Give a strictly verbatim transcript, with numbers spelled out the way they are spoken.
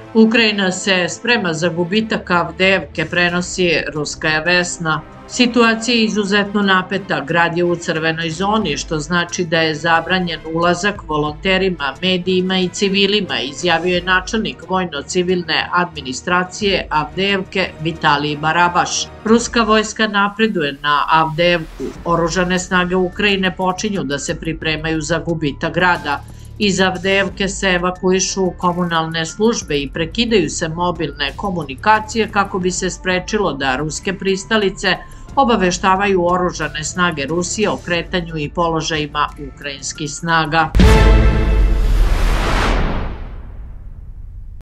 Ukrajina se sprema za gubitak Avdejevke, prenosi ruska Vesna. Situacija je izuzetno napeta, grad je u crvenoj zoni, što znači da je zabranjen ulazak volonterima, medijima i civilima, izjavio je načelnik vojno-civilne administracije Avdejevke Vitalij Barabaš. Ruska vojska napreduje na Avdejevku, oružane snage Ukrajine počinju da se pripremaju za gubitak grada. Iz Avdejevke se evakuišu komunalne službe i prekidaju se mobilne komunikacije kako bi se sprečilo da ruske pristalice obaveštavaju oružane snage Rusije o kretanju i položajima ukrajinskih snaga.